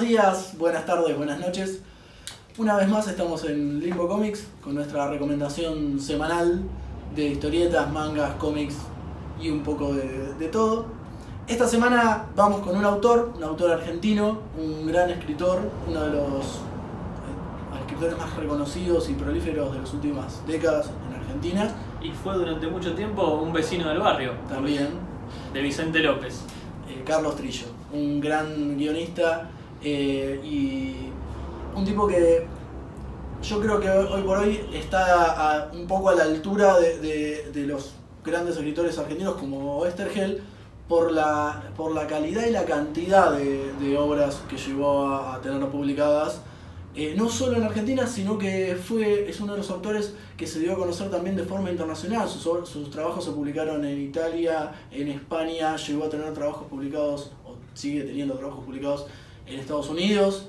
días, buenas tardes, buenas noches. Una vez más estamos en Limbo Comics con nuestra recomendación semanal de historietas, mangas, cómics y un poco de todo. Esta semana vamos con un autor argentino, un gran escritor, uno de los escritores más reconocidos y prolíferos de las últimas décadas en Argentina. Y fue durante mucho tiempo un vecino del barrio. También. De Vicente López. Carlos Trillo, un gran guionista y un tipo que yo creo que hoy por hoy está un poco a la altura de los grandes escritores argentinos como Oesterheld por la calidad y la cantidad de obras que llegó a tener publicadas. No solo en Argentina, sino que es uno de los autores que se dio a conocer también de forma internacional. Sus trabajos se publicaron en Italia, en España, llegó a tener trabajos publicados, o sigue teniendo trabajos publicados en Estados Unidos.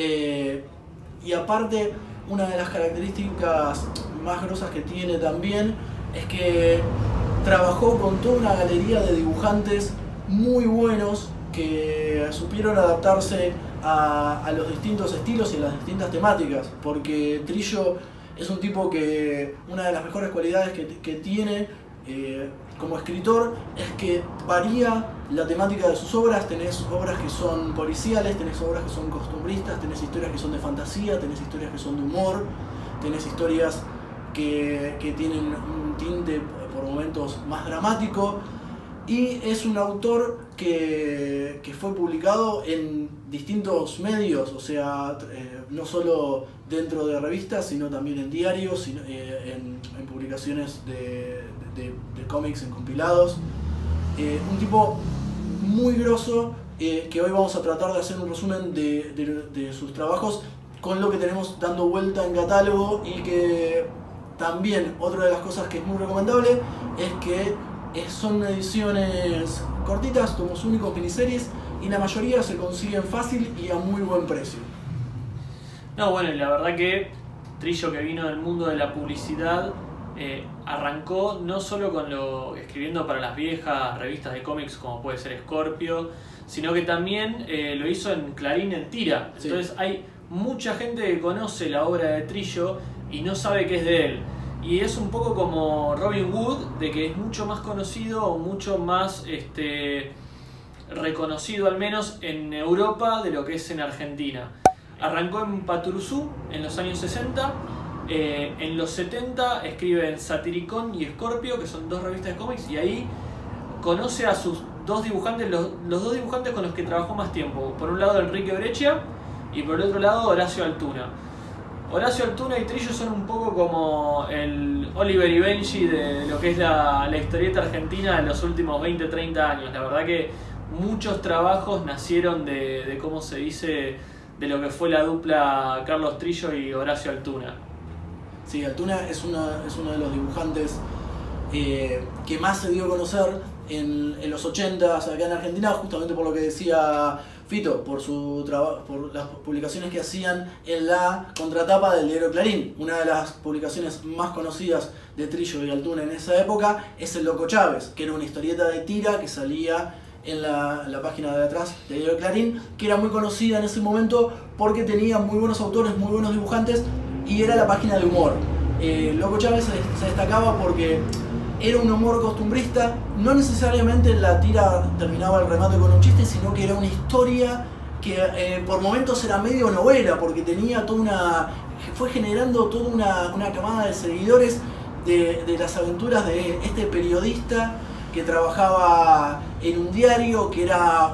Y aparte, una de las características más grosas que tiene también es que trabajó con toda una galería de dibujantes muy buenos que supieron adaptarse a los distintos estilos y a las distintas temáticas, porque Trillo es un tipo que una de las mejores cualidades que tiene como escritor es que varía la temática de sus obras. Tenés obras que son policiales, tenés obras que son costumbristas, tenés historias que son de fantasía, tenés historias que son de humor, tenés historias que tienen un tinte por momentos más dramático. Y es un autor que fue publicado en distintos medios, o sea, no solo dentro de revistas, sino también en diarios, en publicaciones de cómics, en compilados. Un tipo muy grosso, que hoy vamos a tratar de hacer un resumen de sus trabajos con lo que tenemos dando vuelta en catálogo, y que también otra de las cosas que es muy recomendable es que son ediciones cortitas, tomos únicos, miniseries, y la mayoría se consiguen fácil y a muy buen precio. No, bueno, la verdad que Trillo, que vino del mundo de la publicidad, arrancó no solo escribiendo para las viejas revistas de cómics como puede ser Scorpio, sino que también lo hizo en Clarín, en tira. Sí. Entonces hay mucha gente que conoce la obra de Trillo y no sabe que es de él. Y es un poco como Robin Hood, de que es mucho más conocido o mucho más reconocido, al menos en Europa, de lo que es en Argentina. Arrancó en Paturuzú en los años 60, en los 70 escribe en Satiricón y Scorpio, que son dos revistas de cómics, y ahí conoce a sus dos dibujantes, los dos dibujantes con los que trabajó más tiempo. Por un lado Enrique Breccia y por el otro lado Horacio Altuna. Horacio Altuna y Trillo son un poco como el Oliver y Benji de lo que es la historieta argentina de los últimos 20-30 años. La verdad que muchos trabajos nacieron de cómo se dice, de lo que fue la dupla Carlos Trillo y Horacio Altuna. Sí, Altuna es uno de los dibujantes que más se dio a conocer en los 80s acá en Argentina, justamente por lo que decía Fito, por las publicaciones que hacían en la contratapa del diario Clarín. Una de las publicaciones más conocidas de Trillo y Altuna en esa época es El Loco Chávez, que era una historieta de tira que salía en la página de atrás del diario Clarín, que era muy conocida en ese momento porque tenía muy buenos autores, muy buenos dibujantes, y era la página de humor. Loco Chávez se destacaba porque era un humor costumbrista, no necesariamente la tira terminaba el remate con un chiste, sino que era una historia que por momentos era medio novela, porque tenía fue generando toda una camada de seguidores de las aventuras de este periodista que trabajaba en un diario, que era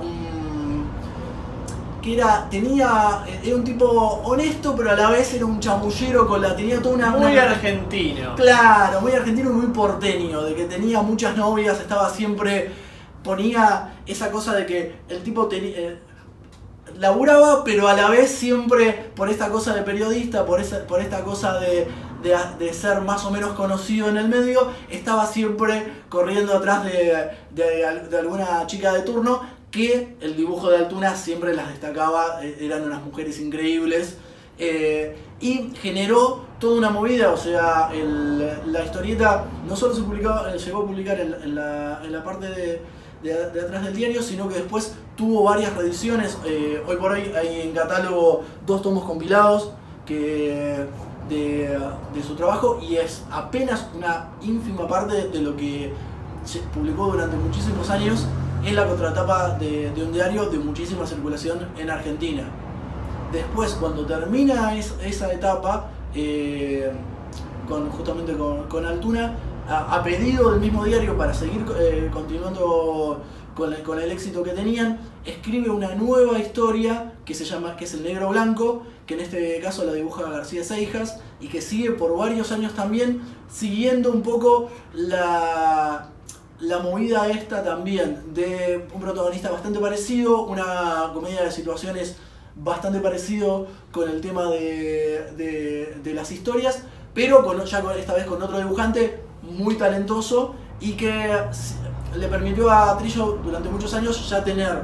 un tipo honesto, pero a la vez era un chamullero tenía toda muy argentino. Claro, muy argentino y muy porteño, de que tenía muchas novias, ponía esa cosa de que el tipo laburaba, pero a la vez siempre, por esta cosa de periodista, por esta cosa de ser más o menos conocido en el medio, estaba siempre corriendo atrás de alguna chica de turno, que el dibujo de Altuna siempre las destacaba, eran unas mujeres increíbles, y generó toda una movida. O sea, la historieta no solo llegó a publicar en la parte de atrás del diario, sino que después tuvo varias reediciones, hoy por hoy hay en catálogo 2 tomos compilados de su trabajo, y es apenas una ínfima parte de lo que se publicó durante muchísimos años en la contratapa de un diario de muchísima circulación en Argentina. Después, cuando termina esa etapa, justamente con Altuna, a pedido del mismo diario para seguir continuando con el éxito que tenían, escribe una nueva historia que es El Negro Blanco, que en este caso la dibuja García Seijas, y que sigue por varios años también, siguiendo un poco la movida esta también de un protagonista bastante parecido, una comedia de situaciones bastante parecido con el tema de las historias, pero esta vez con otro dibujante muy talentoso, y que le permitió a Trillo durante muchos años ya tener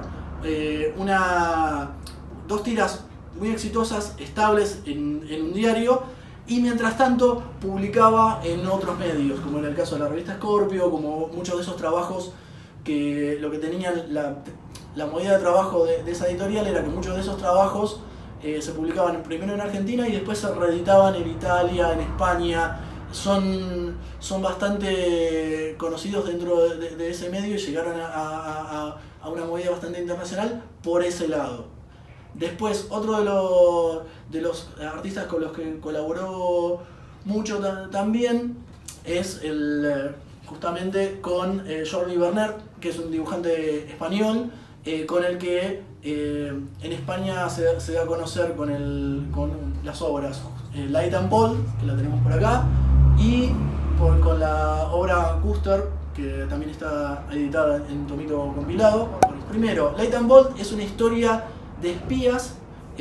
2 tiras muy exitosas, estables en un diario, y mientras tanto publicaba en otros medios, como en el caso de la revista Scorpio, como muchos de esos trabajos que lo que tenían la modalidad de trabajo de esa editorial era que muchos de esos trabajos se publicaban primero en Argentina y después se reeditaban en Italia, en España. Son bastante conocidos dentro de ese medio y llegaron a una movida bastante internacional por ese lado. Después, otro de los artistas con los que colaboró mucho también es justamente con Jordi Bernert, que es un dibujante español, con el que en España se da a conocer con las obras Light and Bold, que la tenemos por acá, y con la obra Custer, que también está editada en tomito compilado. Primero, Light and Bold es una historia de espías,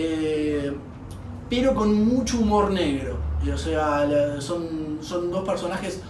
pero con mucho humor negro. O sea, son 2 personajes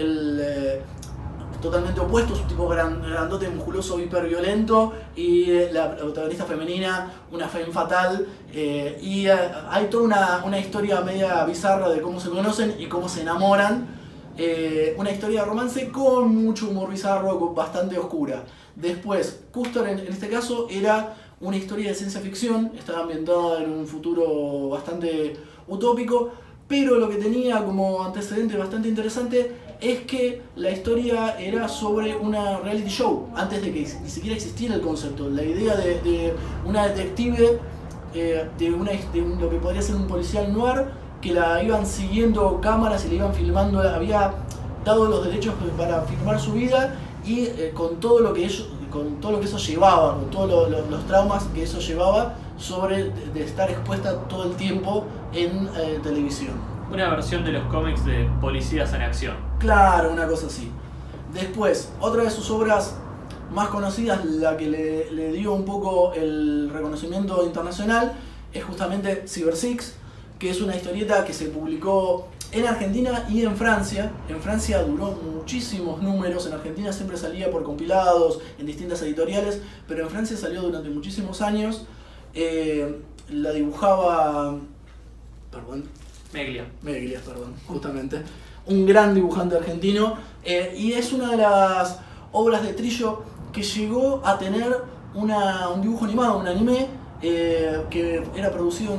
totalmente opuestos, un tipo grandote, musculoso, hiperviolento, y la protagonista femenina, una femme fatal, y hay toda una historia media bizarra de cómo se conocen y cómo se enamoran. Una historia de romance con mucho humor bizarro, bastante oscura. Después, Custer en este caso era una historia de ciencia ficción, estaba ambientada en un futuro bastante utópico, pero lo que tenía como antecedente bastante interesante es que la historia era sobre una reality show, antes de que ni siquiera existiera el concepto. La idea de una detective, de lo que podría ser un policial noir, que la iban siguiendo cámaras y le iban filmando, había dado los derechos para filmar su vida, y con todo lo que eso llevaba, con todos los traumas que eso llevaba de estar expuesta todo el tiempo en televisión. Una versión de los cómics de Policías en Acción. Claro, una cosa así. Después, otra de sus obras más conocidas, la que le dio un poco el reconocimiento internacional, es justamente Cyber Six, que es una historieta que se publicó en Argentina y en Francia. En Francia duró muchísimos números, en Argentina siempre salía por compilados, en distintas editoriales, pero en Francia salió durante muchísimos años. La dibujaba... Meglia, justamente. Un gran dibujante argentino, y es una de las obras de Trillo que llegó a tener un dibujo animado, un anime, que era producido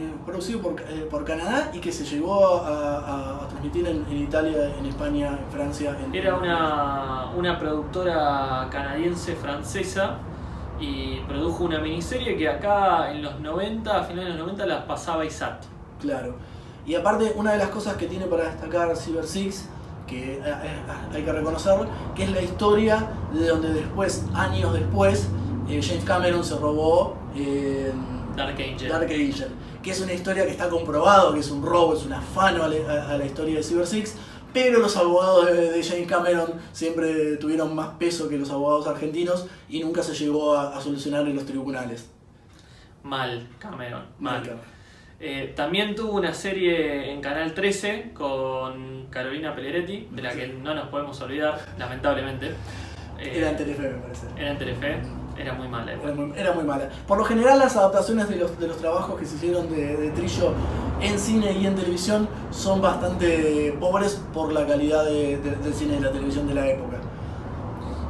por Canadá y que se llegó a transmitir en Italia, en España, en Francia. Era una productora canadiense-francesa y produjo una miniserie que acá en los 90, a finales de los 90, las pasaba ISAT. Claro. Y aparte, una de las cosas que tiene para destacar Cyber Six, que hay que reconocerlo, que es la historia de donde después, años después, James Cameron se robó Dark Angel, que es una historia que está comprobado que es un robo, es un afano a la historia de Cyber Six, pero los abogados de James Cameron siempre tuvieron más peso que los abogados argentinos y nunca se llegó a solucionar en los tribunales. Mal, Cameron. También tuvo una serie en Canal 13 con Carolina Pelleretti, de la que no nos podemos olvidar, lamentablemente. Era en Telefe, me parece. Era en Telefe, era muy mala. Era muy mala. Por lo general, las adaptaciones de los trabajos que se hicieron de Trillo en cine y en televisión son bastante pobres por la calidad del cine y de la televisión de la época.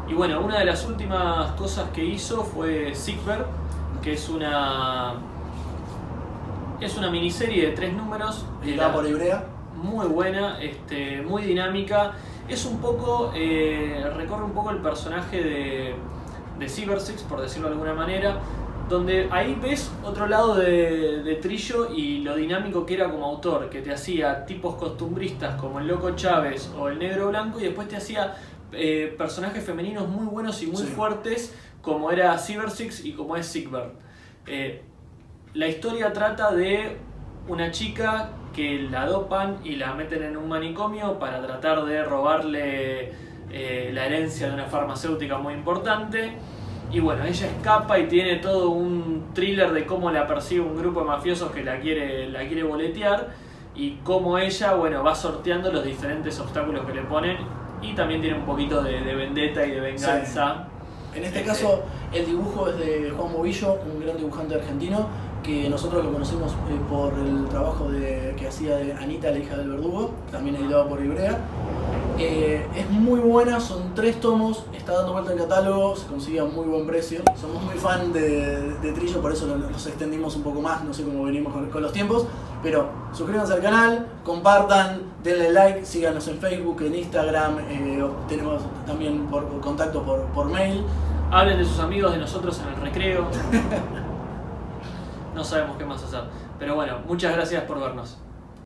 Y bueno, una de las últimas cosas que hizo fue Sigbert, que es una miniserie de 3 números. Editada por Ibrea. Muy buena, muy dinámica. Es un poco, recorre un poco el personaje de Cybersix, por decirlo de alguna manera, donde ahí ves otro lado de Trillo y lo dinámico que era como autor, que te hacía tipos costumbristas como el Loco Chávez o el Negro Blanco, y después te hacía personajes femeninos muy buenos y muy fuertes, como era Cybersix y como es Sigbert. La historia trata de una chica que la dopan y la meten en un manicomio para tratar de robarle la herencia de una farmacéutica muy importante. Y bueno, ella escapa y tiene todo un thriller de cómo la persigue un grupo de mafiosos que la quiere boletear, y cómo ella, bueno, va sorteando los diferentes obstáculos que le ponen, y también tiene un poquito de vendetta y de venganza. Sí. En este caso, el dibujo es de Juan Movillo, un gran dibujante argentino, que nosotros lo conocimos por el trabajo que hacía de Anita, la hija del verdugo, también editado por Ibrea. Es muy buena, son 3 tomos, está dando vuelta en catálogo, se consigue a muy buen precio. Somos muy fan de Trillo, por eso los extendimos un poco más, no sé cómo venimos con los tiempos. Pero suscríbanse al canal, compartan, denle like, síganos en Facebook, en Instagram, tenemos también contacto por mail. Hablen de sus amigos, de nosotros en el recreo. No sabemos qué más hacer. Pero bueno, muchas gracias por vernos.